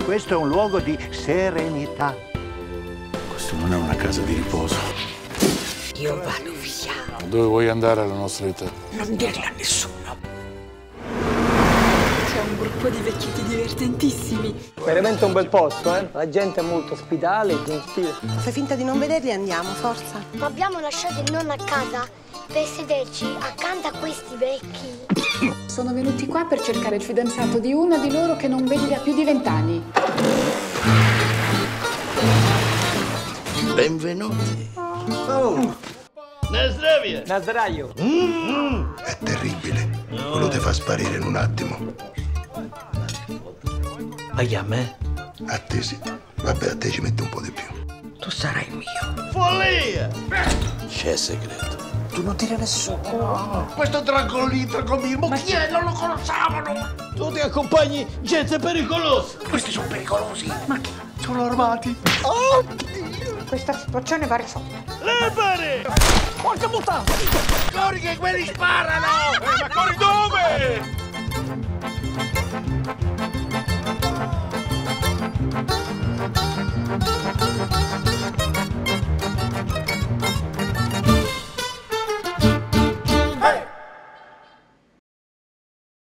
Questo è un luogo di serenità. Questo non è una casa di riposo. Io vado via. Dove vuoi andare alla nostra età? Non dirlo a nessuno. C'è un gruppo di vecchietti divertentissimi. Veramente un bel posto, eh? La gente è molto ospitale, gentile. Fai finta di non vederli e andiamo, forza. Ma abbiamo lasciato il nonno a casa per sederci accanto a questi vecchi. Sono venuti qua per cercare il fidanzato di uno di loro che non vedi da più di 20 anni. Benvenuti. Oh! Nazraio. È terribile. Quello ti fa sparire in un attimo. Ma a me? A te sì. Vabbè, a te ci mette un po' di più. Tu sarai mio. Follia! C'è segreto. Tu non dire a nessuno. Questo dragolito conmigo, ma chi è? Non lo conoscevano. Tu ti accompagni gente pericolosa. Questi sono pericolosi. Ma chi? Sono armati. Oddio! Questa situazione va risolta. Levare! Porca puttana! Corri che quelli sparano! Ma corri dove?